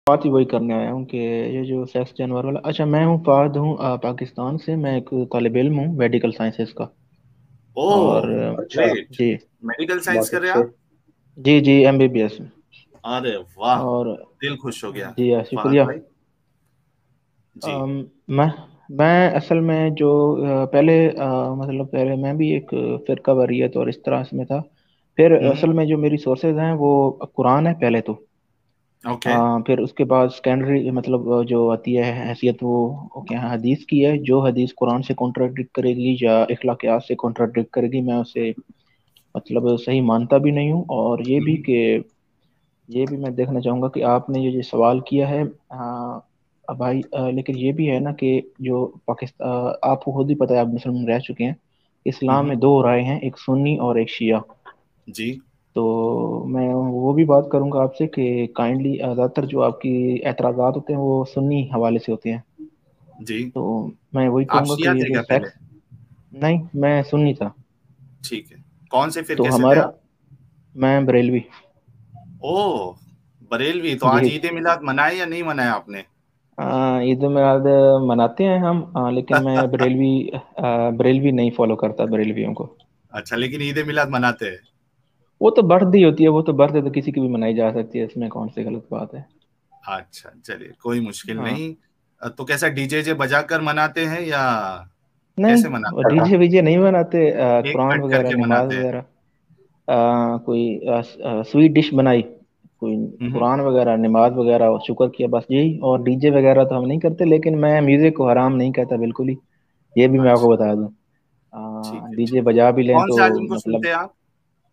बात ही वही करने आया हूँ कि ये जो सेक्स जानवर वाला। अच्छा, मैं हूँ फाहद, हूँ पाकिस्तान से। मैं एक तालिब इल्म हूँ मेडिकल साइंसेज का। और ओह अच्छा ग्रेट। जी, मेडिकल साइंस बहुत कर रहे हैं अच्छे। आप? जी जी, एमबीबीएस में। अरे वाह, और दिल खुश हो गया। जी फहद शुक्रिया। भाई। जी। मैं मैं असल में जो पहले मतलब पहले मैं भी एक फिरका वारियत और इस तरह से में था। फिर हम्म। असल में जो मेरी सोर्सेज हैं वो कुरान है पहले तो। ओके। फिर उसके बाद सेकेंडरी मतलब जो आती है हैसियत वो क्या है, हदीस की है। जो हदीस कुरान से कॉन्ट्राडिक्ट करेगी या इखलाकियात से कॉन्ट्राडिक्ट करेगी, मैं उसे मतलब सही मानता भी नहीं हूँ। और ये भी हम्म। कि ये भी मैं देखना चाहूँगा कि आपने ये जो सवाल किया है भाई, लेकिन ये भी है ना कि जो पाकिस्तान, आपको खुद ही पता है, आप मुस्लिम रह चुके हैं। इस्लाम हम्म। में दो राय हैं, एक सुन्नी और एक शिया। जी। तो मैं वो भी बात करूंगा आपसे कि काइंडली ज़्यादातर जो आपकी एतराज़ात होते हैं वो सुन्नी हवाले से होते हैं। जी। तो मैं वही आप कहूँगा शिया कि ये थे जो क्या पहले? सेक्स, नहीं मैं सुन्नी था। ठीक है। कौन से तो फिरके से थे हमारा, आप? मैं बरेलवी। ओह, बरेलवी। तो आज जी। ईद मिलाद मनाए या नहीं मनाया आपने? ईद मिलाद मनाते हैं हम, लेकिन मैं बरेलवी नहीं फॉलो करता बरेलवियों को। अच्छा, लेकिन ईद मिलाद मनाते हैं। वो तो बर्थडे होती है, वो तो बर्थडे तो किसी की भी मनाई जा सकती है, इसमें कौन सी गलत बात है। अच्छा चलिए, कोई मुश्किल हाँ। नहीं। तो कैसा डीजे जे बजा कर मनाते हैं या कैसे नहीं, मनाते हैं? डीजे वीजे नहीं बनाते। केक कुरान कट वगैरह, करके नमाज मनाते हैं। वगैरह। कोई स्वीट डिश बनाई, कोई हम्म। कुरान वगैरह, नमाज वगैरह, शुक्र किया, बस यही। और डीजे वगैरह तो हम नहीं करते, लेकिन मैं म्यूजिक को हराम नहीं कहता बिल्कुल ही। ये भी मैं आपको अच्छा। बता दूं। ठीक है डीजे ठीक है। बजा भी लें कौन तो से आलिम को सुनते मतलब, हैं आप?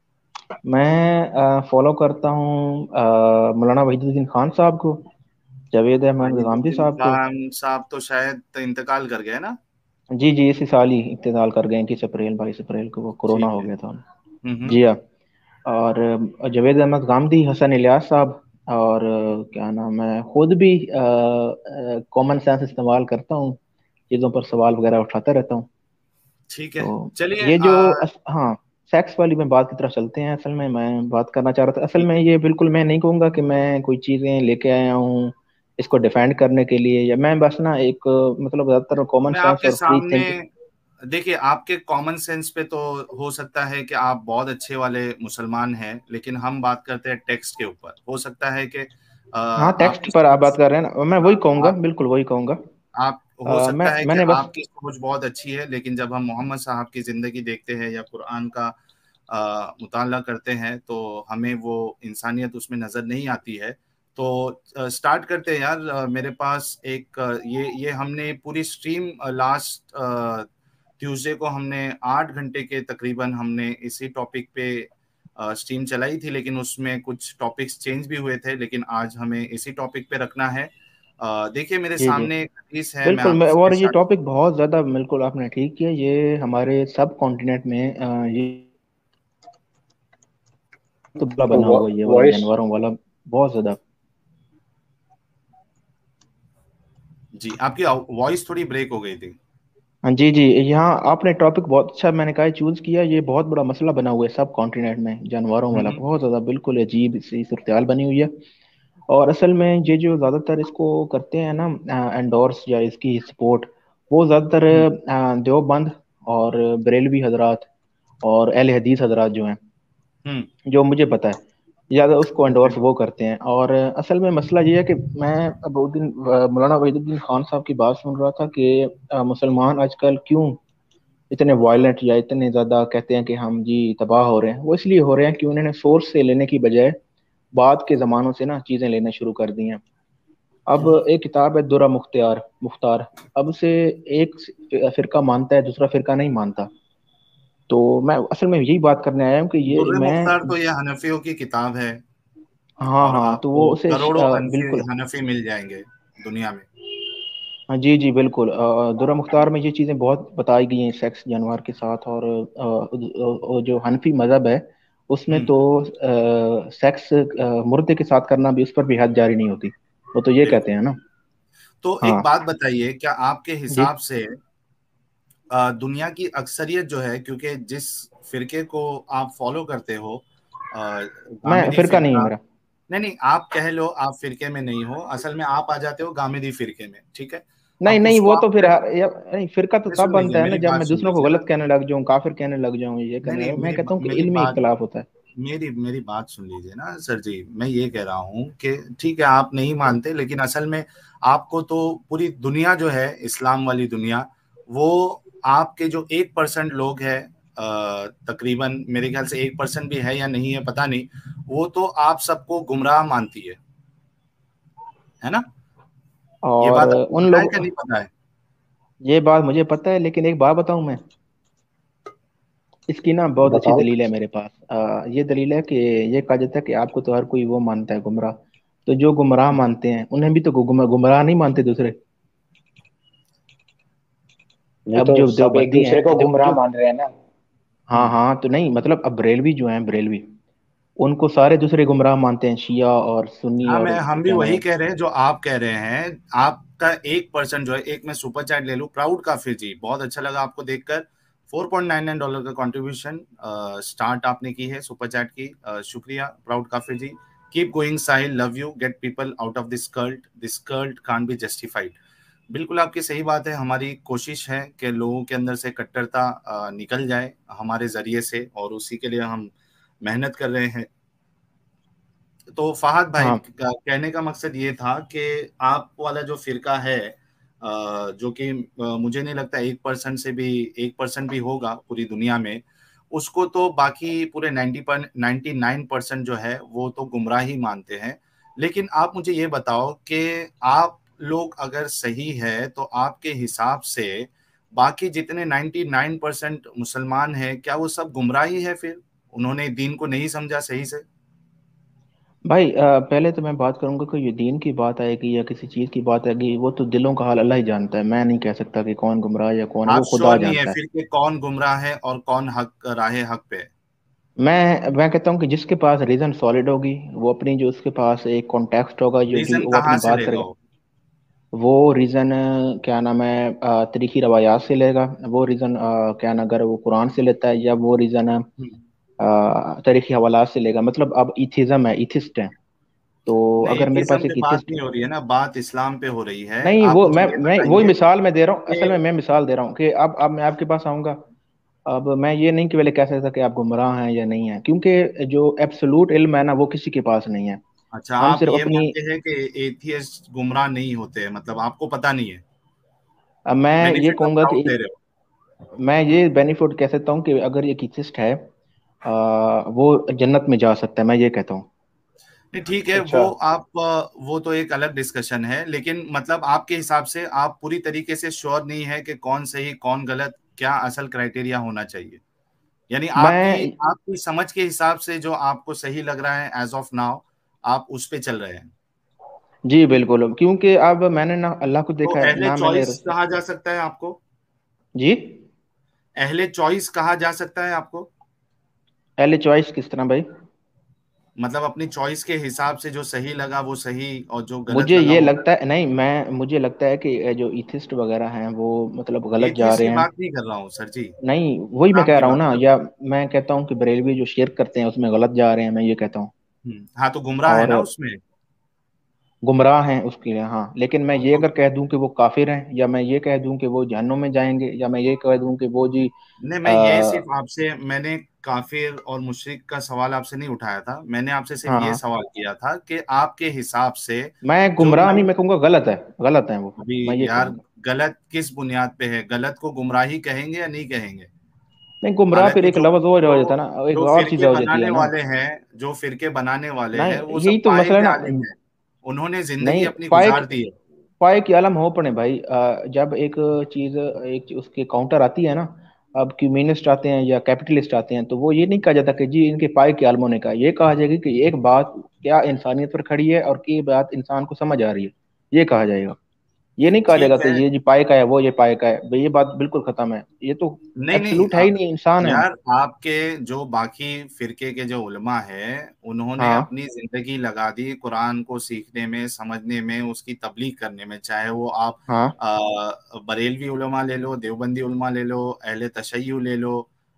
मैं फॉलो करता हूँ मौलाना वहीदुद्दीन खान साहब को, जावेद अहमद गामदी वहीदुद्दीन साहब को। खान साहब तो शायद इंतकाल कर गए ना? जी जी, इसी साल ही इंतकाल कर गए, 21 अप्रैल, 22 अप्रैल को वो कोरोना ठीक हो है। गया था उन्हें। हम्म। जी हाँ। और जावेद अहमद गामदी, हसन इलियास साहब। और क्या नाम है, खुद भी कॉमन सेंस इस्तेमाल करता हूँ, चीज़ों पर सवाल वगैरह उठाता रहता हूँ। ठीक है। तो चलिए। ये जो हाँ, सेक्स वाली में बात की तरफ चलते हैं। असल में मैं बात करना चाह रहा था, असल ठीक में है। ये बिल्कुल मैं नहीं कहूँगा कि मैं कोई चीज़ें लेके आया हूँ इसको डिफेंड करने के लिए, या मैं बस ना एक मतलब ज़्यादातर कॉमन मैं सेंस आपके और फ्री सामने, थिंक। देखिए आपके कॉमन सेंस पे तो हो सकता है कि आप बहुत अच्छे वाले मुसलमान हैं, लेकिन हम बात करते हैं टेक्स्ट के ऊपर। हो सकता है कि हाँ, टेक्स्ट आपकी पर आप बात सोच, कर रहे हैं ना, मैं वही कहूँगा, आप बिल्कुल वही कहूँगा। आप हो सकता है कि मैंने बस, आपकी सोच बहुत अच्छी है, लेकिन जब हम मोहम्मद साहब की जिंदगी देखते हैं या कुरान का मुताला करते हैं तो हमें वो इंसानियत उसमें नजर नहीं आती है। तो स्टार्ट करते हैं यार। मेरे पास एक ये हमने पूरी स्ट्रीम लास्ट ट्यूसडे को हमने 8 घंटे के तकरीबन हमने इसी टॉपिक पे स्ट्रीम चलाई थी, लेकिन उसमें कुछ टॉपिक्स चेंज भी हुए थे, लेकिन आज हमें इसी टॉपिक पे रखना है। देखिए मेरे जी जी सामने एक हदीस है, मैं बिल्कुल। मैं, आपके और ये साथ। टॉपिक बहुत ज़्यादा, बिल्कुल आपने ठीक किया, ये हमारे सब कॉन्टिनेंट में ये तो बड़ा बना हुआ है, ये वाला वॉइस। जानवरों वाला, बहुत ज़्यादा। जी, आपकी वॉइस थोड़ी ब्रेक हो गई थी। हाँ जी जी, यहाँ आपने टॉपिक बहुत अच्छा, मैंने कहा, चूज किया। ये बहुत बड़ा मसला बना हुआ है सब कॉन्टिनेंट में, जानवरों वाला, हम्म। बहुत ज़्यादा, बिल्कुल अजीब सी सूरत हाल बनी हुई है। और असल में ये जो ज़्यादातर इसको करते हैं ना एंडोर्स या इसकी सपोर्ट, वो ज़्यादातर हम्म। देवबंद और बरेलवी हजरात और अहले हदीस हजरात जो हैं, हम्म। जो मुझे पता है, ज़्यादा उसको ओके। एंडोर्स वो करते हैं। और असल में मसला ये है कि मैं अब उस दिन मौलाना वहीदुद्दीन खान साहब की बात सुन रहा था कि मुसलमान आजकल क्यों इतने वायलेंट या इतने ज़्यादा कहते हैं कि हम जी तबाह हो रहे हैं। वो इसलिए हो रहे हैं कि उन्होंने सोर्स से लेने की बजाय बाद के ज़मानों से ना चीज़ें लेना शुरू कर दी हैं। अब हम्म। एक किताब है दुर्रा मुख्तार मुख्तार, अब उसे एक फिरका मानता है, दूसरा फिरका नहीं मानता। तो मैं असल में यही बात करने आया हूँ कि ये दुर्र मैं, मुख्तार तो ये हनफियों की किताब है, हाँ और हाँ, तो वो आपको उसे करोड़ों हनफी बिल्कुल, हनफी मिल जाएंगे दुनिया में। हाँ जी जी बिल्कुल। दुर्रा मुख्तार में ये चीज़ें बहुत बताई गई हैं सेक्स जानवर के साथ। और जो हनफी मज़हब है उसमें हम्म। तो सेक्स मुर्दे के साथ करना भी, उस पर भी हद जारी नहीं होती। वो तो ये कहते बिल्कुल। हैं ना। तो एक हाँ बात बताइए, क्या आपके जी। हिसाब से दुनिया की अक्सरियत जो है, क्योंकि जिस फिरके को आप फॉलो करते हो, मैं गामिदी फिरका नहीं है फिरका। मेरा। नहीं नहीं, आप कह लो आप फिरके में नहीं हो, असल में आप आ जाते हो गामेदी फिरके में, ठीक है। नहीं अब नहीं, उसको वो तो आप फिर नहीं, फिरका तो तब सुन लीजिए, बनता है ना मेरी जब बात मैं सुन दूसरों को लीजिए ना। गलत कहने लग जाऊं, काफिर कहने लग जाऊं, ये नहीं करने नहीं, लग, मैं कहता हूँ कि मेरी इल्मी बात, इख्तलाफ होता है। मेरी बात सुन लीजिए ना सर जी। मैं ये कह रहा हूँ कि ठीक है आप नहीं मानते, लेकिन असल में आपको तो पूरी दुनिया जो है, इस्लाम वाली दुनिया, वो आपके जो 1% लोग हैं, तकरीबन मेरे ख्याल से 1% भी है या नहीं है पता नहीं, वो तो आप सबको गुमराह मानती है ना? ये और बात आपको उन पता है लोग, कि नहीं पता है? ये बात मुझे पता है, लेकिन एक बात बताऊं मैं, इसकी ना बहुत अच्छी बताओ। दलील है मेरे पास। ये दलील है कि ये कहा जाता है कि आपको तो हर कोई वो मानता है गुमराह, तो जो गुमराह मानते हैं उन्हें भी तो गुमराह नहीं मानते दूसरे। वो अब तो जो सब एक देवबंदी हैं, दूसरे को जो गुमराह जो मान रहे हैं ना। हाँ हाँ, तो नहीं मतलब अब बरेलवी जो हैं, बरेलवी, उनको सारे दूसरे गुमराह मानते हैं, शिया और सुन्नी हाँ, और मैं हम भी क्या नाम वही है। कह रहे हैं जो आप कह रहे हैं। आपका 1% जो है, एक मैं सुपर चैट ले लूं, प्राउड काफिर जी, बहुत अच्छा लगा आपको देखकर। $4.99 का कंट्रीब्यूशन स्टार्ट आपने की है सुपर चैट की, शुक्रिया प्राउड काफिर ji. Keep going Sahil, love you, get people out of this cult can't be justified. बिल्कुल आपकी सही बात है, हमारी कोशिश है कि लोगों के अंदर से कट्टरता निकल जाए हमारे जरिए से, और उसी के लिए हम मेहनत कर रहे हैं। तो फहद भाई हाँ का कहने का मकसद ये था कि आप वाला जो फिरका है, जो कि मुझे नहीं लगता 1% से भी, 1% भी होगा पूरी दुनिया में, उसको तो बाकी पूरे 99% जो है वो तो गुमराह ही मानते हैं। लेकिन आप मुझे ये बताओ कि आप लोग अगर सही है तो आपके हिसाब से बाकी जितने 99% मुसलमान हैं, क्या वो सब गुमराह ही है? फिर उन्होंने दीन को नहीं समझा सही से? भाई, पहले तो मैं बात करूंगा कि ये दीन की बात आएगी या किसी चीज़ की बात आएगी, वो तो दिलों का हाल अल्लाह ही जानता है। मैं नहीं कह सकता कि कौन गुमराह या कौन, आप वो खुदा श्योर नहीं है जानता है। फिर कि कौन गुमराह है और कौन हक राह हक पे है? मैं कहता हूँ कि जिसके पास रीज़न सॉलिड होगी, वो अपनी, जो उसके पास एक कॉन्टेक्स्ट होगा, जो जो रीजन वो कहाँ अपनी से बात लेगा करेगा, वो? वो रीज़न क्या नाम है, तरीकी रवायात से लेगा। वो रीज़न क्या नाम, अगर वो कुरान से लेता है, या वो रीज़न हम्म। तारीखी हवालात से लेगा। मतलब अब इथिज़म है, इथिस्ट है, तो नहीं, अगर मेरे पास एथीज्म एक पे बात इथिस्ट, नहीं हो रही है ना, बात इस्लाम पे हो रही है। नहीं आप वो मुझे ये मैं वही बताइए मिसाल मैं दे रहा हूँ, असल में कि मैं मिसाल दे रहा हूँ कि अब मैं आपके पास आऊँगा। अब मैं ये नहीं कि पहले कह सकता कि आप गुमराह हैं या नहीं हैं, क्योंकि जो एब्सोलूट इल्म है ना, वो किसी के पास नहीं है। अच्छा, हम आप सिर्फ ये अपनी, मानते हैं कि एथियस्ट गुमराह नहीं होते हैं, मतलब आपको पता नहीं है, अब मैं ये बेनिफिट ऑफ कहूंगा कि डाउट दे रहे हो? मैं ये बेनिफिट कह सकता हूँ कि अगर ये कीचिस्ट है, वो जन्नत में जा सकता है, मैं ये कहता हूँ। नहीं ठीक है, अच्छा, वो तो एक अलग डिस्कशन है, लेकिन मतलब आपके हिसाब से आप पूरी तरीके से श्योर नहीं है कि कौन सही कौन गलत, क्या असल क्राइटेरिया होना चाहिए? यानी आपकी मैं आपकी समझ के हिसाब से जो आपको सही लग रहा है एज ऑफ नाउ, आप उस पे चल रहे हैं। जी बिल्कुल, क्योंकि अब मैंने ना अल्लाह को तो देखा है अहले ना, मैंने चॉइस कहा जा सकता है आपको? जी, अहले चॉइस कहा जा सकता है आपको? पहले चॉइस किस तरह भाई? मतलब अपनी चॉइस के हिसाब से जो सही लगा वो सही, और जो गलत मुझे लगा ये वो लगता गलत। है, नहीं, मैं मुझे लगता है कि जो इथिस्ट वगैरह हैं वो मतलब गलत जा एथियस्ट रहे की हैं। बात नहीं कर रहा हूँ सर जी, नहीं, वही मैं इस्लाम कह की रहा हूँ बात ना, कर रहा या हूँ। मैं कहता हूँ कि बरेलवी जो शिरक करते हैं उसमें गलत जा रहे हैं, मैं ये कहता हूँ। हाँ, तो गुमराह है और ना उसमें। गुमराह हैं उसके लिए, हाँ, लेकिन मैं ये तो अगर कह दूं कि वो काफिर हैं, या मैं ये कह दूं कि वो जहन्नुम में जाएंगे, या मैं ये कह दूं कि वो जी, नहीं, मैं ये आ, सिर्फ आपसे, मैंने काफिर और मुशरिक का सवाल आपसे नहीं उठाया था, मैंने आपसे सिर्फ हाँ ये हाँ, सवाल किया था कि आपके हिसाब से मैं जो गुमराह नहीं, नई, मैं कहूँगा गलत है, गलत है वो, अभी मैं ये यार, कहूँगा। गलत किस बुनियाद पे है? गलत को गुमराही कहेंगे या नहीं कहेंगे? नहीं, गुमराह फिर हालांकि एक लफ्ज और हो जो जाता है ना, एक जो और चीज फिरके हो जाती बनाने है ना। वाले हैं, जो फिरके बनाने वाले हैं, नहीं, वो सब यही तो पाए मसला है के ना। आलिम हैं, उन्होंने जिंदगी नहीं, अपनी गुजार दी है। पाए की आलम हो पड़े भाई, जब एक चीज, उसके काउंटर आती है ना, अब कम्युनिस्ट आते हैं या कैपिटलिस्ट आते हैं, तो वो ये नहीं कहा जाता कि जी इनके पाए के आलमों ने कहा, ये कहा जाएगा कि एक बात क्या इंसानियत पर खड़ी है और की बात इंसान को समझ आ रही है, ये कहा जाएगा। ये नहीं कहा जाएगा ठीक कि है। ये जी पाए का है, वो ये पाए का है भाई, ये बात बिल्कुल खत्म है, ये तो नहीं नहीं, एब्सोल्यूट है ही नहीं, इंसान है हम। यार आपके जो बाकी फिरके के जो उलमा है, उन्होंने हाँ अपनी जिंदगी लगा दी कुरान को सीखने में, समझने में, उसकी तबलीग करने में। चाहे वो आप हाँ बरेलवी उलमा ले लो, देवबंदी उलमा ले लो, अहले तशय्युह ले लो,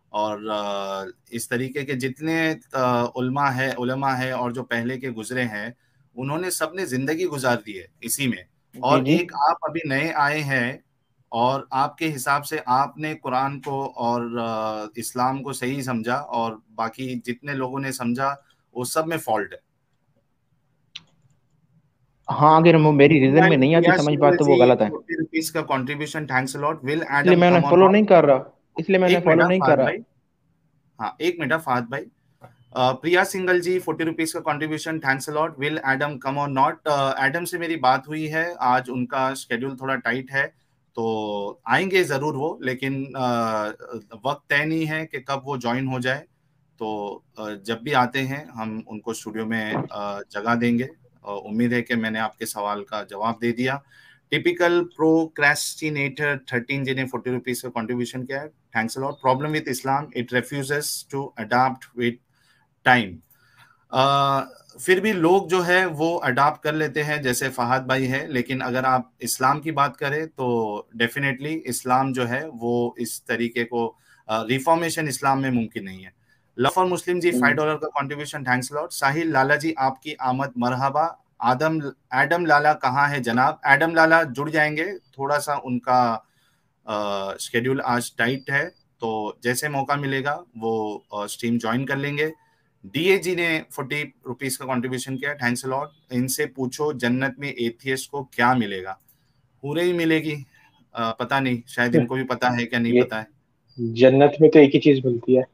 और इस तरीके के जितने उलमा है और जो पहले के गुजरे हैं, उन्होंने सबने जिंदगी गुजार दी है इसी में। जी और जी। एक आप अभी नए आए हैं, और आपके हिसाब से आपने कुरान को और इस्लाम को सही समझा, और बाकी जितने लोगों ने समझा वो सब में फॉल्ट है। हाँ, अगर वो मेरी रीजन में Meanwhile, नहीं आती Priya समझ Singhal बात तो वो जी, गलत है। 40 रुपीज का contribution, thanks a lot. Will इसलिए एडम मैं उन्हें कम ऑन फॉलो ऑन। नहीं कर रहा, इसलिए मैं उन्हें एक मिनट फॉलो आप नहीं कर फहद रहा। भाई, हाँ एक मिनट आप फहद भाई। प्रिया सिंगल जी 40 रुपीज का contribution, thanks a lot. Will Adam come और नॉट, एडम से मेरी बात हुई है, आज उनका शेड्यूल थोड़ा टाइट है, तो आएंगे जरूर वो, लेकिन वक्त तय नहीं है कि कब वो ज्वाइन हो जाए। तो जब भी आते हैं हम उनको स्टूडियो में जगह देंगे। उम्मीद है कि मैंने आपके सवाल का जवाब दे दिया। टिपिकल प्रोक्रेस्टिनेटर 13 जी ने 40 रुपीज का कंट्रीब्यूशन किया है, thanks a lot. Problem with Islam, it refuses to adapt with time. फिर भी लोग जो है वो अडाप्ट कर लेते हैं, जैसे फहद भाई है, लेकिन अगर आप इस्लाम की बात करें तो डेफिनेटली इस्लाम जो है वो इस तरीके को, रिफॉर्मेशन इस्लाम में मुमकिन नहीं है। लव फॉर मुस्लिम जी $5 का contribution, thanks lot. Sahil Lala ji आपकी आमद मरहबा। आदम एडम लाला कहाँ है जनाब? एडम लाला जुड़ जाएंगे, थोड़ा सा उनका शेड्यूल आज टाइट है, तो जैसे मौका मिलेगा वो स्ट्रीम ज्वाइन कर लेंगे। डीए जी ने 40 रुपीज का कंट्रीब्यूशन किया, थैंक्स लॉट। इनसे पूछो जन्नत में एथियस्ट को क्या मिलेगा? पूरे ही मिलेगी, पता नहीं, शायद इनको भी पता है क्या नहीं ये पता है। जन्नत में तो एक ही चीज मिलती है,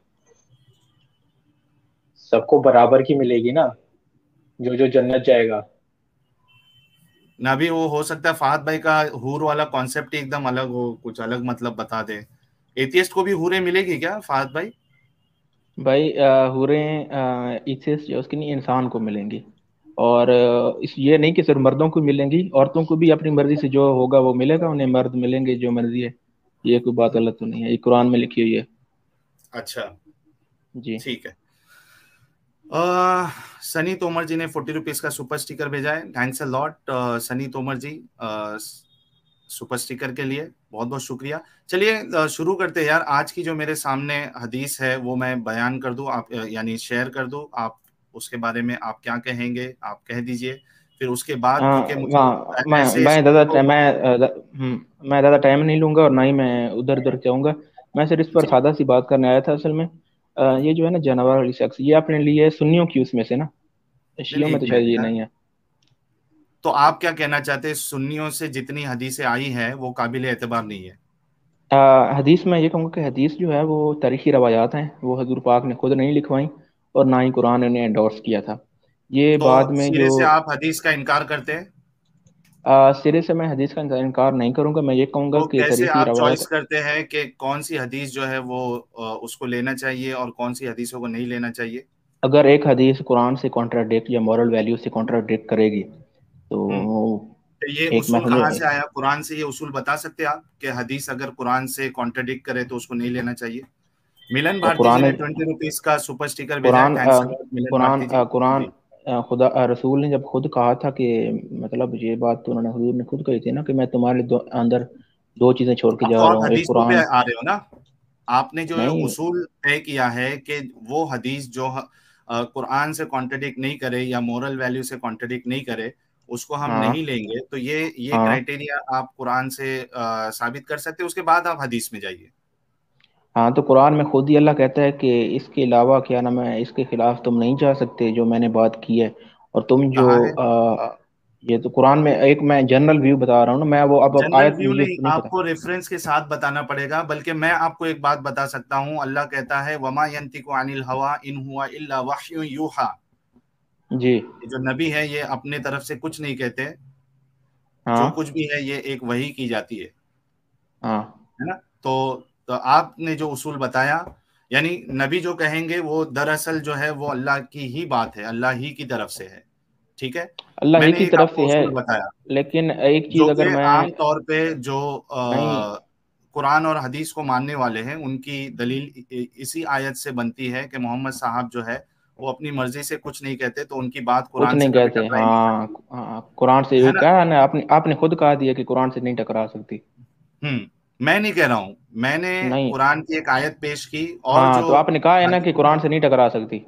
सबको बराबर की मिलेगी ना, जो जो जन्नत जाएगा। ना भी वो हो सकता है फहद भाई का हूर वाला कॉन्सेप्ट ही एकदम अलग हो, कुछ अलग मतलब बता दे। एथियस्ट को भी हूरें मिलेगी क्या फहद भाई? भाई हूरें इथिस जो उसकी नहीं, इंसान को मिलेंगी। और इस ये नहीं कि सिर्फ मर्दों को मिलेंगी, औरतों को भी अपनी मर्जी से जो होगा वो मिलेगा, उन्हें मर्द मिलेंगे जो मर्जी है। ये कोई बात गलत तो नहीं है, ये कुरान में लिखी हुई है। अच्छा, जी। ठीक है। सनी तोमर जी ने 40 रुपीज का सुपर स्टिकर भेजा है, thanks a lot Sunny Tomar ji, super sticker के लिए बहुत बहुत शुक्रिया। चलिए शुरू करते हैं यार। आज की जो मेरे सामने हदीस है वो मैं बयान कर दूं, आप यानी शेयर कर दूं, आप उसके बारे में आप क्या कहेंगे आप कह दीजिए। फिर उसके बाद क्योंकि मुझे वहाँ ऐसे मैं सभी ज़्यादा को, मैं ज़्यादा टाइम नहीं लूंगा और ना ही मैं उधर उधर जाऊंगा। मैं सिर्फ इस पर जी सादा सी बात करने आया था असल में। ये जो है ना जानवर वाली शख्स, ये अपने लिए सुन्नियों की उसमें से ना, नहीं शियों नहीं, में एक तो शायद मिनट ये यार, नहीं है। तो आप क्या कहना चाहते हैं, सुन्नियों से जितनी हदीसें आई हैं वो काबिल एतबार नहीं है? हदीस में ये कहूँगा कि हदीस जो है वो तारीखी रवायात हैं, वो हजूर पाक ने खुद नहीं लिखवाई और ना ही कुरान ने एंडोर्स किया था। ये तो बाद में सिरे जो से आप हदीस का इनकार करते हैं? सिरे से मैं हदीस का इनकार नहीं करूंगा। मैं ये कहूँगा तो कि कैसे तारीखी आप रवायत, चॉइस करते हैं कि कौन सी हदीस जो है वो उसको लेना चाहिए और कौन सी हदीसों को नहीं लेना चाहिए? अगर एक हदीस कुरान से कॉन्ट्राडिक्ट या मॉरल वैल्यू से कॉन्ट्राडिक्ट करेगी हम्म। तो तो ये एक मैं उसूल समझ, कहाँ से आया? कुरान से ये उसूल बता सकते हैं आप कि हदीस अगर कुरान से कॉन्ट्रडिक्ट करे तो उसको नहीं लेना चाहिए? मिलन भारती जी कुरान ने 20 रुपीज का सुपर स्टिकर भेजा है, कुरान थैंक्स अलॉट मिलन कुरान भारती जी। कुरान जी खुदा रसूल ने जब खुद कहा था कि, मतलब ये बात तो उन्होंने हुजूर ने खुद कही थी ना कि मैं तुम्हारे अंदर दो चीजें छोड़ के आप तो जा रहा आप हूँ, एक हदीसों पे कुरान। आ रहे हो ना। आपने जो नहीं उसूल तय किया है कि वो हदीस जो कुरान से कॉन्ट्रडिक्ट नहीं करे या मोरल वैल्यू से कॉन्ट्रडिक्ट नहीं करे, उसको हम नहीं हाँ लेंगे। तो ये हाँ क्राइटेरिया आप कुरान से साबित कर सकते हैं, उसके बाद आप हदीस में जाइए। हाँ, तो कुरान में खुद ही अल्लाह कहता है कि इसके अलावा क्या नाम है, इसके खिलाफ तुम नहीं जा सकते जो मैंने बात की है। और तुम जो कहाँ है? ये तो कुरान में एक मैं जनरल व्यू बता रहा हूँ ना, मैं वो अब जनरल आयत व्यू मुझे नहीं, नहीं पता। आपको रेफरेंस के साथ बताना पड़ेगा। बल्कि मैं आपको एक बात बता सकता हूँ, अल्लाह कहता है वमा यंतिकु अनिल हवा इन हुआ इल्ला वह्युन यूहा। जी। ये जो नबी है ये अपने तरफ से कुछ नहीं कहते, जो हाँ कुछ भी है ये एक वही की जाती हाँ। है ना। तो आपने जो उसूल बताया, यानी नबी जो कहेंगे वो दरअसल जो है वो अल्लाह की ही बात है, अल्लाह ही की तरफ से है, ठीक है। अल्लाह ही मैंने की एक तरफ आपको से है, उसूल बताया लेकिन एक चीज जो अगर कि मैं, आम तौर पे जो नहीं कुरान और हदीस को मानने वाले हैं उनकी दलील इसी आयत से बनती है कि मोहम्मद साहब जो है वो अपनी मर्जी से कुछ नहीं कहते, तो उनकी बात कुछ कुरान से नहीं कभी कहते। टकरा ही नहीं हाँ सकती, हाँ, कुरान से है ये ना। कहा ना, आपने आपने खुद कहा दिया कि कुरान से नहीं टकरा सकती। हम्म। मैं नहीं कह रहा हूँ, मैंने नहीं। कुरान की एक आयत पेश की और हाँ, तो जो आपने कहा है ना कि कुरान से नहीं टकरा सकती।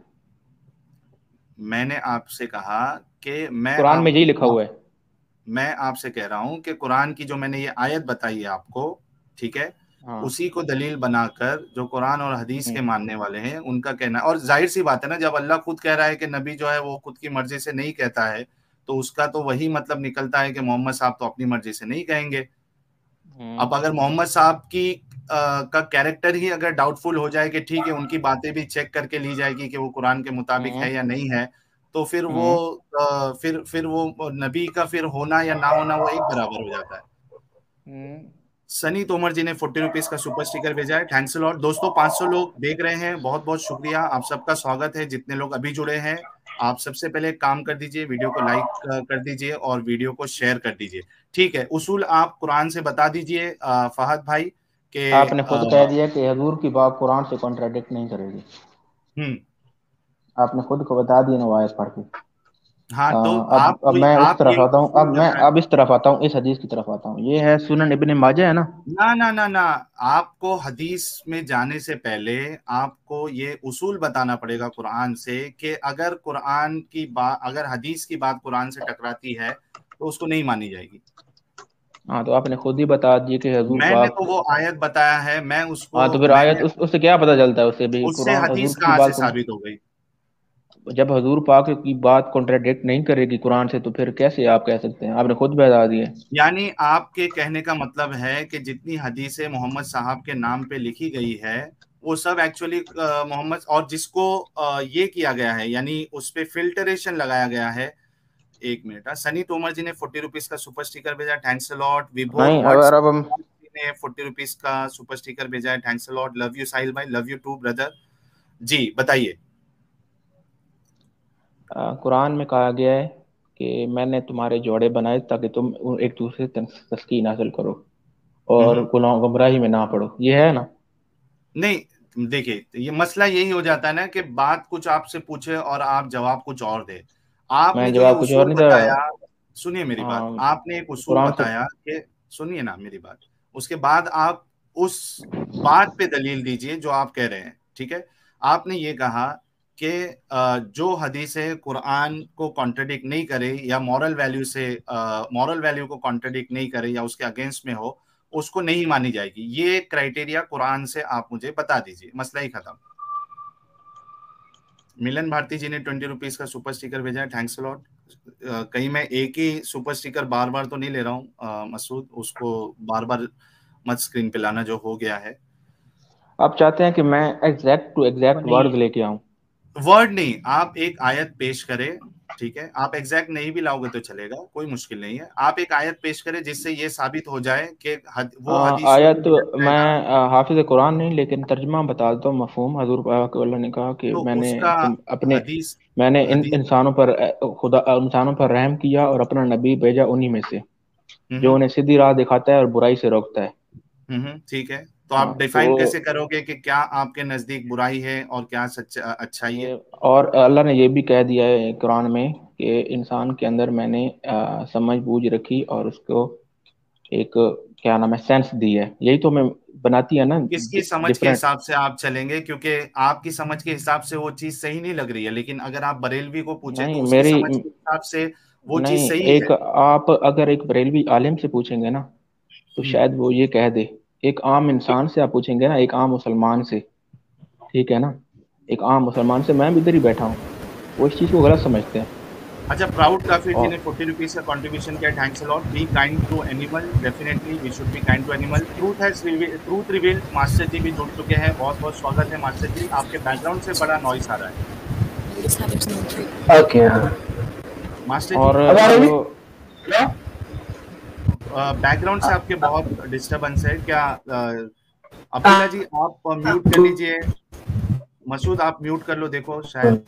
मैंने आपसे कहा कि मैं कुरान में यही लिखा आपको, हुआ है। मैं आपसे कह रहा हूं कि कुरान की जो मैंने ये आयत बताई है आपको, ठीक है, हाँ। उसी को दलील बनाकर जो कुरान और हदीस के हम्म। मानने वाले हैं उनका कहना है। और जाहिर सी बात है ना, जब अल्लाह खुद कह रहा है कि नबी जो है वो खुद की मर्जी से नहीं कहता है, तो उसका तो वही मतलब निकलता है कि मोहम्मद साहब तो अपनी मर्जी से नहीं कहेंगे। हम्म। अब अगर मोहम्मद साहब की का कैरेक्टर ही अगर डाउटफुल हो जाए कि ठीक है उनकी बातें भी चेक करके ली जाएगी कि वो कुरान के मुताबिक हम्म। है या नहीं है, तो फिर वो हम्म। फिर वो नबी का फिर होना या ना होना वो एक बराबर हो जाता है। हम्म। सनी तोमर जी ने 40 रुपीज का सुपर स्टिकर भेजा है, थैंक्स अ लॉट। दोस्तों 500 लोग देख रहे हैं, बहुत बहुत शुक्रिया, आप सबका स्वागत है। जितने लोग अभी जुड़े हैं, आप सबसे पहले एक काम कर दीजिए, वीडियो को लाइक कर दीजिए और वीडियो को शेयर कर दीजिए। ठीक है, उसूल आप कुरान से बता दीजिए फहद भाई के। आपने खुद कह दिया कि हजूर की बात कुरान से कॉन्ट्राडिक्ट नहीं करेगी। हम्म। आपने खुद को बता दिया ना वो आयत पढ़ के। हाँ, तो अब मैं उस आप तरफ ये आता हूँ। उसूल अब मैं बताएं। अब इस तरफ आता हूँ, इस हदीस की तरफ आता हूँ। ये है सुनन इब्ने माजा, है ना। ना ना ना ना, आपको हदीस में जाने से पहले आपको ये उसूल बताना पड़ेगा कुरान से कि अगर कुरान की बात, अगर हदीस की बात कुरान से टकराती है तो उसको नहीं मानी जाएगी। हाँ, तो आपने खुद ही बता दिया कि हजूर मैंने पाक। तो वो आयत बताया है, मैं हाँ, उसको तो फिर आयत मैंने उससे क्या पता चलता है? उससे भी उससे कुरान हदीस हजूर की कहाँ से बात को, साबित हो गई। जब हजूर पाक की बात कॉन्ट्राडिक्ट नहीं करेगी कुरान से, तो फिर कैसे आप कह सकते हैं? आपने खुद बता दिया। यानी आपके कहने का मतलब है कि जितनी हदीसें मोहम्मद साहब के नाम पे लिखी गई है वो सब एक्चुअली मोहम्मद, और जिसको ये किया गया है यानी उस पे फिल्टरेशन लगाया गया है। एक मिनट, सनी तोमर जी ने 40 रुपीज का सुपर स्टिकर भेजा, थैंक्स अ लॉट। विभोर नहीं, भट्ट अगर अब हम ने 40 रुपीज का सुपर स्टिकर भेजा है, thanks a lot. Love you Sahil भाई, लव यू टू ब्रदर। जी बताइए। कुरान में कहा गया है कि मैंने तुम्हारे जोड़े बनाए ताकि तुम एक दूसरे से तस्कीन हासिल करो और हम्म। गुमराही में ना पड़ो, ये है ना। नहीं देखिए, ये मसला यही हो जाता है ना कि बात कुछ आपसे पूछे और आप जवाब कुछ और दे। आपने मैं जो ये जवाब कुछ और उसूल नहीं दे बताया, रहा। सुनिए मेरी बात, हाँ, आपने एक उसूल कुरान से। बताया कि, सुनिए ना मेरी बात, उसके बाद आप उस बात पे दलील दीजिए जो आप कह रहे हैं, ठीक है। आपने ये कहा कि जो हदीसें कुरान को कॉन्ट्रडिक्ट नहीं करे या मॉरल वैल्यू से, मॉरल वैल्यू को कॉन्ट्रडिक्ट नहीं करे या उसके अगेंस्ट में हो, उसको नहीं मानी जाएगी। ये क्राइटेरिया कुरान से आप मुझे बता दीजिए, मसला ही खत्म। मिलन भारती जी ने 20 रुपीज का सुपर स्टिकर भेजा है, थैंक्स लॉट। कहीं मैं एक ही सुपर स्टिकर बार बार तो नहीं ले रहा हूँ मसूद, उसको बार बार मत स्क्रीन पे लाना जो हो गया है। आप चाहते हैं कि मैं एग्जैक्ट टू वो एग्जैक्ट नहीं वर्ड है। लेके आऊं? वर्ड नहीं, आप एक आयत पेश करें, ठीक है। आप एग्जैक्ट नहीं भी लाओगे तो चलेगा, कोई मुश्किल नहीं है। आप एक आयत पेश करें जिससे ये साबित हो जाए कि वो हदीसों आयत, में मिलत मैं पैदा, हाफिज कुरान नहीं, लेकिन तर्जमा बता देता हूँ, मफहूम। हजूर पाक अल्लाह ने कहा कि तो मैंने उसका अपने हदीस, मैंने इन हदीस। इंसानों पर खुदा इंसानों पर रहम किया और अपना नबी भेजा उन्हीं में से जो हम्म उन्हें सीधी राह दिखाता है और बुराई से रोकता है। ठीक है। तो हाँ, आप तो डिफाइन कैसे करोगे कि क्या आपके नजदीक बुराई है और क्या सच्चा अच्छाई है। ये, और अल्लाह ने ये भी कह दिया है कुरान में कि इंसान के अंदर मैंने समझ बूझ रखी और उसको एक, क्या नाम है, सेंस दी है। यही तो हमें बनाती है ना तो किसकी समझ के डिफरेंट। हिसाब से आप चलेंगे, क्योंकि आपकी समझ के हिसाब से वो चीज सही नहीं लग रही है, लेकिन अगर आप बरेलवी को पूछे तो नहीं, उसकी मेरी समझ के हिसाब से वो चीज नहीं, सही है। एक आप अगर एक बरेलवी आलिम से पूछेंगे ना, तो हम्म शायद वो ये कह दे। एक आम इंसान से आप पूछेंगे ना, एक आम मुसलमान से, ठीक है ना, एक आम मुसलमान से, मैं भी इधर ही बैठा हूँ, वो इस चीज़ को गलत समझते हैं। अच्छा, प्राउड काफिर जी और ने 40 रुपीज का कंट्रीब्यूशन किया, thanks a lot. Be kind to animal, definitely we should be kind to animal. Truth reveal master ji भी जुड़ चुके हैं, बहुत बहुत स्वागत है मास्टर जी। आपके बैकग्राउंड से बड़ा नॉइस आ रहा है ओके हाँ। मास्टर जी। और अब आ रही जो है? बैकग्राउंड से आपके बहुत डिस्टरबेंस है क्या? अब्दुल्ला हाँ, जी आप म्यूट कर लीजिए, मसूद आप म्यूट कर लो, देखो शायद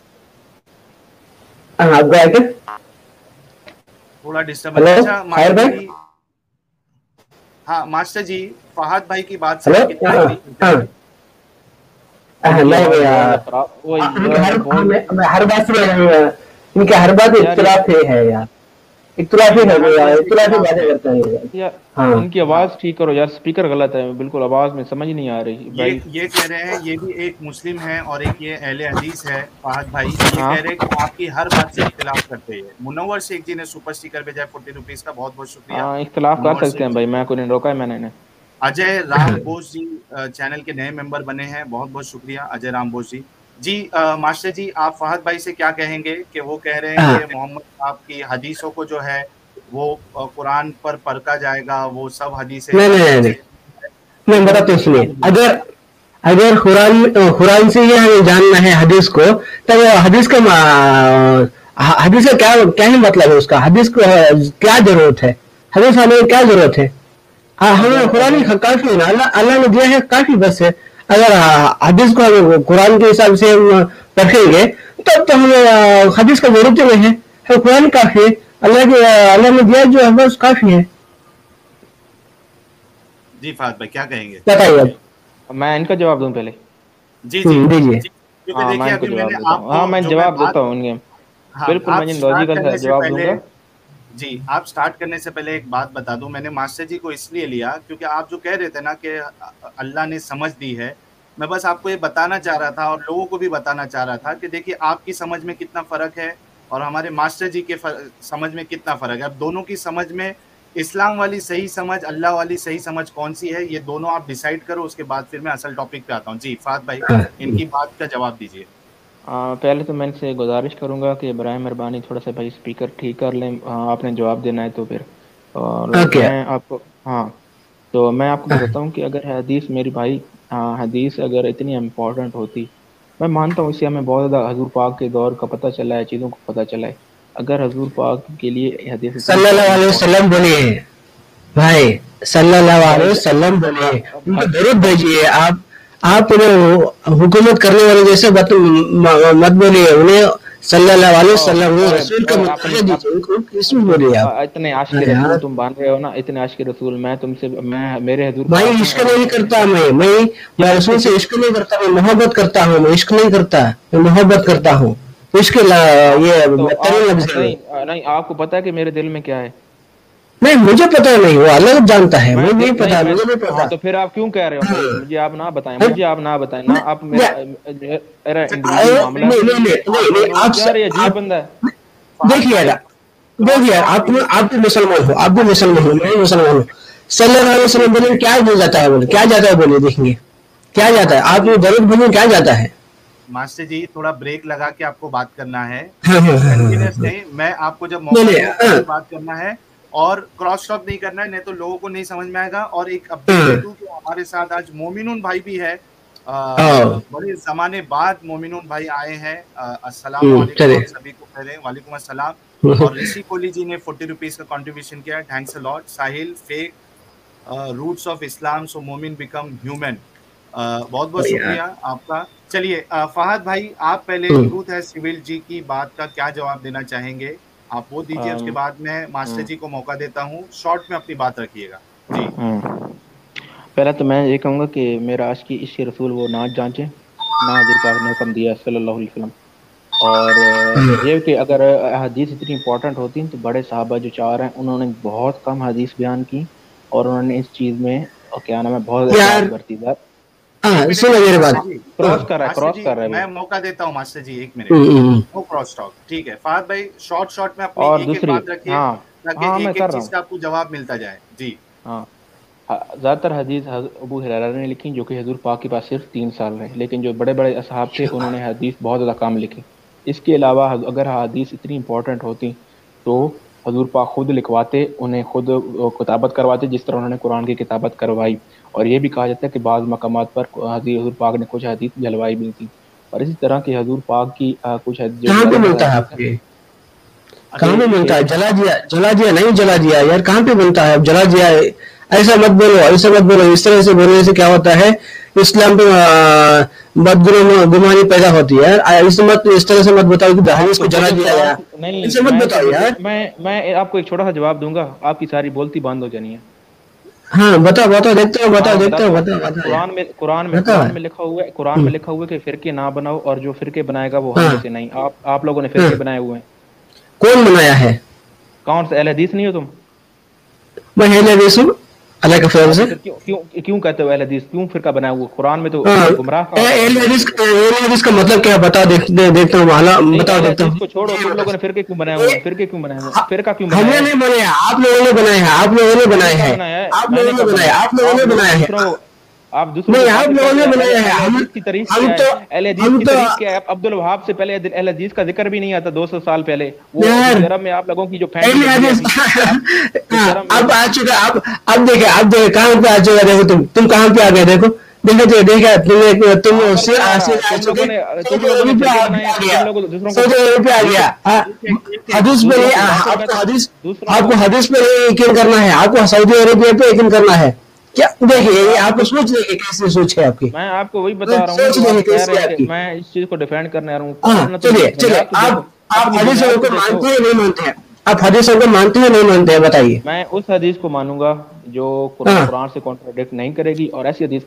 अब गया क्या? थोड़ा डिस्टरबेंस। हेलो अच्छा साहिर मास्टर भाई। जी, हाँ मास्टर जी, फहद भाई की बात से हेलो आप इतना हाँ एग्री करते हाँ हैं? इनकी नहीं आवाज़ भैया, बहुत ज़्यादा खराब, वही इनके जो हर बोल। मैं हर बात में इनके हर बात यार ये इख्तलाफ है यार। इख्तिलाफी यहाँ पे इख्तिलाफी इख्तिलाफ बातें है। करते हैं ये। यार हाँ इनकी हाँ, आवाज ठीक करो यार, स्पीकर गलत है बिल्कुल, आवाज में समझ नहीं आ रही ये भाई। ये कह रहे हैं, ये भी एक मुस्लिम है और एक ये अहले हदीस है फहद भाई, ये हाँ कह रहे हैं कि आपकी हर बात से इख्तिलाफ करते हैं। मुनव्वर शेख जी ने सुपर स्टिकर भेजा है 40 रुपीज का, बहुत बहुत शुक्रिया हाँ, इख्तलाफ कर मुनव्वर सकते शेख हैं जी। भाई, मैं कोई नहीं रोका है मैंने इन्हें। अजय राम बोस जी चैनल के नए मेंबर बने हैं, बहुत बहुत शुक्रिया अजय राम बोस जी। जी मास्टर जी, आप फहद भाई से क्या कहेंगे कि वो कह रहे हैं हाँ। कि मोहम्मद साहब की हदीसों को जो है वो कुरान पर परखा जाएगा, वो सब हदीसें नहीं नहीं नहीं हदीस नहीं, से मैं तो बताता हूँ, क्या सुनिए। बोलेंगे? अगर अगर कुरान से ही हमें जानना है हदीस को, तब हदीस का क्या क्या ही मतलब है उसका? हदीस को क्या जरूरत है? हदीस हमें क्या जरूरत है? हमें अगर कुरान ही अगर काफी है ना, अल्लाह अल्लाह ने दिया है, काफी बस है। अगर हदीस को हम कुरान के हिसाब से हम रखेंगे, तब तो हमें हदीस का जरूरत ही नहीं है, हमें कुरान काफी है। अल्लाह ने दिया जो है बस काफी है। जी फहद भाई क्या कहेंगे? बताइए अब। मैं इनका जवाब दूं पहले? जी जी दीजिए। जी, क्योंकि हाँ मैं देखिए इनको अभी जवाब मैंने देता हूँ, आपको हाँ मैं जो मैं जवाब बात, देता हूँ उनके। हाँ बिल्कुल आप मैं जिन स्टार्ट लॉजिकल करने से जवाब पहले, दूंगा। जी आप स्टार्ट करने से पहले एक बात बता दूं, मैंने मास्टर जी को इसलिए लिया क्योंकि आप जो कह रहे थे ना कि अल्लाह ने समझ दी है, मैं बस आपको ये बताना चाह रहा था और लोगों को भी बताना चाह रहा था कि देखिए आपकी समझ में कितना फर्क है और हमारे मास्टर जी के समझ में कितना फर्क है। अब दोनों की समझ में इस्लाम वाली सही समझ, अल्लाह वाली सही समझ कौन सी है, ये दोनों आप डिसाइड करो, उसके बाद फिर मैं असल टॉपिक पे आता हूँ। जी फात भाई, हाँ, इनकी बात का जवाब दीजिए। पहले तो मैं इनसे गुजारिश करूंगा कि बराए मेहरबानी थोड़ा सा भाई स्पीकर ठीक कर लें, आपने जवाब देना है तो फिर। और ओके। मैं आपको, हाँ, तो मैं आपको बताता हूँ कि अगर हदीस मेरी भाई, हदीस अगर इतनी इम्पोर्टेंट होती, मैं मानता हूँ इससे हमें बहुत ज़्यादा हजूर पाक के दौर का पता चला है, चीज़ों को पता चला है। अगर हजूर पाक के लिए हदीस इतनी सल्लल्लाहु अलैहि इम्पोर्टेंट, वसल्लम बोलिए भाई, सल्लल्लाहु अलैहि भाई वसल्लम बोलिए, उनको भाई जरूर भाई भेजिए। आप उन्हें हुकूमत करने वाले जैसे मत बोलिए उन्हें। सल्लल्लाहु अलैहि ओ, वसल्लम वो ओए रसूल का ओए दर्जा अपने दीजिए उनको, इसमें बोलिए आप। इतने आशिक अरे रसूल यार तुम बन रहे हो ना, इतने आशिक रसूल, मैं तुमसे, मैं मेरे हजूर भाई, पाक हैं इश्क और नहीं मैं करता उनसे, मैं किसी रसूल से किसी इश्क नहीं करता, मैं मोहब्बत करता हूँ। मैं इश्क नहीं करता, मैं मोहब्बत करता हूँ। आप ये तो बेहतरीन आप लफ्ज है वो। नहीं नहीं, आपको पता है कि मेरे दिल में क्या है? नहीं, मुझे पता नहीं, वो अलग जानता है, मैं मुझे नहीं नहीं पता, मैं, मुझे नहीं हाँ पता। तो फिर आप क्यों कह रहे हो हाँ, भाई? मुझे आप ना बताएं, हाँ, मुझे आप ना बताएं ना, नहीं आप मेरा मेरा अच्छा इंडिविजुअल काशिफ मामला है। नहीं नहीं नहीं आप नहीं नहीं, दोनों, यार ये अजीब आप बंदा है। फहद देखिए भाई यार, क्रॉस देखिए यार, टॉक नहीं। आप भी मुसलमान हो, आप भी मास्टर जी मुसलमान हो, एक मैं भी मिनट, मुसलमान हूँ। सल्लल्लाहु अलैहि मास्टर जी वसल्लम एक बोले, मिनट, क्या हो जाता है? बोले क्या जाता है? बोले देखेंगे क्या जाता है? मास्टर आप जी, ये जरूर बोलिए, क्या जाता है? मास्टर जी थोड़ा ब्रेक लगा के आपको बात करना है, हाँ ठीक हाँ है? हाँ हाँ कंटिन्यूअस हाँ। नहीं, मैं आपको जब नहीं मौका नहीं, दूं हाँ तभी बात करना है और क्रॉस टॉक नहीं करना है, नहीं तो लोगों को नहीं समझ में आएगा। और एक अपडेट हाँ दे दूं कि हमारे साथ आज मोमिनुन भाई भी है, हाँ। बड़े जमाने बाद मोमिनुन भाई आए हैं। अस्सलाम वालेकुम, आप चलिए। सभी को कह रहे हैं वालेकुम अस्सलाम। और ऋषि कोहली जी ने 40 रुपीज का कंट्रीब्यूशन किया, thanks a lot. Sahil fake roots of Islam so मोमिन बिकम ह्यूमन, बहुत बहुत यार, शुक्रिया आपका। चलिए फहद भाई, आप पहले ट्रूथ है सिविल जी की बात का क्या जवाब देना चाहेंगे? आप वो दीजिए, उसके अम, बाद मैं मास्टर हम्म, जी को मौका देता हूँ, शॉर्ट में अपनी बात रखिएगा। जी हम्म। पहले तो मैं ये कहूंगा कि मेरा आशिकी इश्क रसूल वो ना जांचे, ना हजूर पाक ने हुक्म दिया सल्लल्लाहु अलैहि वसल्लम। और ये कि अगर हदीस इतनी इंपॉर्टेंट होती तो बड़े साहबा जो चार हैं उन्होंने बहुत कम हदीस बयान की, और उन्होंने इस चीज़ में क्या नाम है बहुत एहतियात यार, बरती था। एक सुनो मिनट मेरी मास्टर बात। जी, क्रॉस कर रहा है, मास्टर क्रॉस जी कर रहा है मैं भाई। मौका देता हूँ मास्टर जी, एक मिनट, नो क्रॉस टॉक, ठीक है? फहद भाई शॉर्ट शॉर्ट में अपनी और एक एक दूसरी, बात रखिए हाँ ताकि हाँ मैं एक एक कर रहा चीज हूँ, का आपको जवाब मिलता जाए। जी हाँ। ज़्यादातर हदीस अबू हुरैरा ने लिखी, जो कि हजूर पाक के पास सिर्फ 3 साल रहे, लेकिन जो बड़े बड़े असहाब थे उन्होंने हदीस बहुत ज़्यादा कम लिखी। इसके अलावा अगर हदीस इतनी इंपॉर्टेंट होती तो हजूर पाक खुद लिखवाते, उन्हें खुद किताबत करवाते, जिस तरह उन्होंने कुरान की किताबत करवाई। और ये भी कहा जाता है कि बाज़ मकामात पर हजूर पाक ने कुछ हदीस जलवाई भी थी। और इसी तरह की हजूर पाक की कुछ जो कहाँ पे ज़्यादा मिलता है हदीस है आपको ये? अच्छा कहाँ पे कि मिलता है? एक, जला दिया, जला दिया, नहीं जला दिया यार, कहाँ पे बनता है? अब जला दिया है, ऐसा मत बोलो, ऐसा मत बोलो। इस तरह से बोलने से क्या होता है? इस्लाम पे गुमानी पैदा होती है यार। इस तरह से मत बताओ कि आप हदीस तो को जला खुद दिया कुरान गया। की नहीं, ऐसे मत बताओ यार। मैं आपको एक छोटा सा जवाब दूंगा, आपकी सारी बोलती बंद हो जानी है। हाँ, बताओ बताओ, देखते हो, हाँ बताओ मैं देखते हो, बताता हूँ। बताओ बताओ यार। बताओ। कुरान में लिखा हुआ है, कुरान में हम्म, लिखा हुआ है कि फिरके ना बनाओ, और जो फिरके बनाएगा वो हम में हाँ से नहीं। आप लोगों ने फिरके हाँ। बनाए हुए हैं। कौन बनाया है? कौन सा अहले हदीस नहीं हो तुम? मैं अहले हदीस हूँ अल्लाह के फजल से। फिर क्यों क्यों क्यों कहते हो अहले हदीस? क्यों फिरका बनाया हुआ? कुरान में तो हाँ, गुमराह का अहले हदीस का मतलब क्या है बता देखता हूँ हाला बता देता हूँ। को छोड़ो, तुम लोगों ने फिरके क्यों बनाए हुए? फिरके क्यों बनाए हुए? फिरका क्यों बनाया? हमने नहीं बनाया, आप लोगों ने बनाया है, आप लोगों ने बनाया है, आप लोगों ने बनाया, आप लोगों ने बनाया है, आप दूसरों नहीं को आप लोगों ने बनाया है। अहले हदीस की तारीफ क्या है? अहले हदीस की तारीफ क्या है? अब्दुल वहाब से पहले अहले हदीस का जिक्र भी नहीं आता 200 साल पहले। वो अरब में आप लोगों की जो फैमिली अब आ चुका। अब देखिए कहाँ पे आ चुका। देखो तुम कहाँ पे आ गए। देखो देखा तुम उससे आ गया। हदीस पे आपको हदीस पे यकीन करना है, आपको सऊदी अरेबिया पे यकीन करना है क्या? देखिए ये आपको सोच लेंगे कैसे सोच है आपकी। मैं आपको वही बता रहा हूँ, मैं इस चीज को डिफेंड करने आ रहा हूँ। चलिए आप हदीसों को मानते हैं नहीं मानते हैं? आप हदीसों को मानते हैं नहीं मानते हैं बताइए। मैं उस हदीस को मानूंगा जो कुरान से कॉन्ट्राडिक्ट नहीं करेगी, और ऐसी हदीस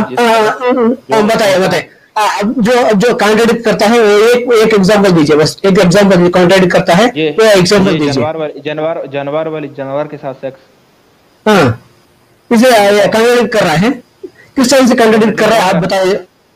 बताइए जो कॉन्ट्राडिक्ट करता है वो एक एग्जांपल दीजिए, बस एक एग्जांपल कॉन्ट्राडिक्ट करता है वो एग्जांपल दीजिए। जानवर के साथ सेक्स, हाँ इसे कॉन्ट्राडिक्ट कर रहा है। किस तरह से कॉन्ट्राडिक्ट कर रहा है आप बताइए।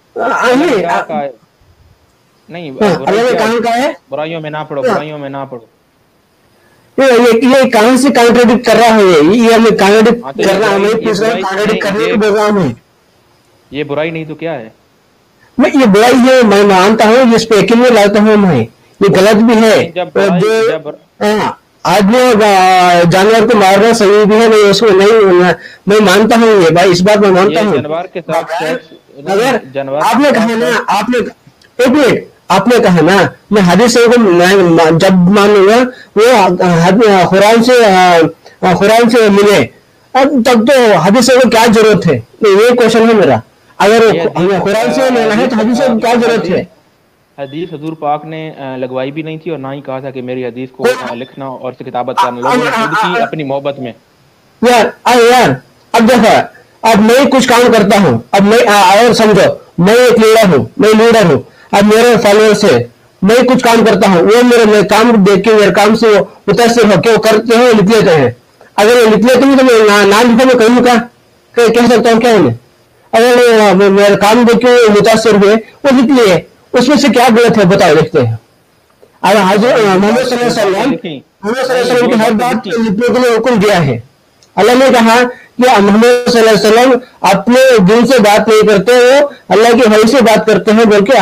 नहीं अल्लाह ने कहाँ कहा है बुराइयों में ना पड़ो, बुराइयों में ना पड़ो। ये कहाँ से कॉन्ट्राडिक्ट कर रहा है? ये हमें कॉन्ट्राडिक्ट कर रहा है, हमें पूछ रहा है कॉन्ट्राडिक्ट करने के प्रोग्राम है। ये बुराई नहीं तो क्या है? मैं ये बुराई है, मैं मानता हूँ, जिस पे यकीन में लाता हूँ मैं। ये गलत भी है। आदमी जानवर को मारना सही भी है, नहीं उसको नहीं मैं मानता हूँ ये भाई, इस बात में मानता हूँ। जानवर के साथ अगर आपने कहा ना, एक मिनट आपने कहा ना मैं हदीस को जब मानूंगा वो कुरान से मिले, अब तब तो हदीस को क्या जरूरत है? ये क्वेश्चन है मेरा। अगर कुरान से मिलना है तो हदीस को क्या जरूरत है? हदीस हुजूर पाक ने लगवाई भी नहीं थी, और ना ही कहा था कि मेरी हदीस को लिखना और किताबत करना। लोगों ने खुद की अपनी मोहब्बत में। यार अब देखो, अब मैं कुछ काम करता हूँ, अब मैं और समझो मैं एक लीडर हूँ, अब मेरे फॉलोअर्स है, मैं कुछ काम करता हूँ, वो मेरे काम देख के मेरे काम से मुतासिर होकर वो करते हैं, लिख लेते हैं। अगर वो लिख लेते हैं तो मैं नाम लिखा मैं कहूँगा, कह सकता हूँ क्या उन्हें? अगर मेरे काम देख के मुतासिर हुए वो लिख लिए, उसमें से क्या गलत है बताओ, देखते हैं। अब मोहम्मद सल्लल्लाहु अलैहि वसल्लम की हर बात लिखने के लिए हुक्म दिया है। अल्लाह ने कहा कि मोहम्मद सल्लल्लाहु अलैहि वसल्लम अपने दिल से बात नहीं करते, वो अल्लाह की वही से बात करते हैं, बल्कि